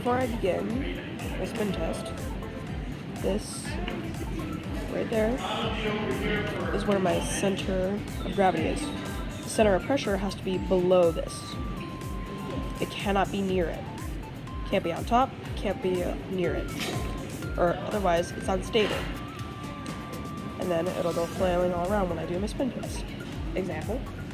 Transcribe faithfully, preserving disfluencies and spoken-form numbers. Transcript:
before I begin my spin test, this right there is where my center of gravity is. The center of pressure has to be below this. It cannot be near it. Can't be on top, can't be uh, near it. Or otherwise, it's unstable. And then it'll go flailing all around when I do my spin test. Example.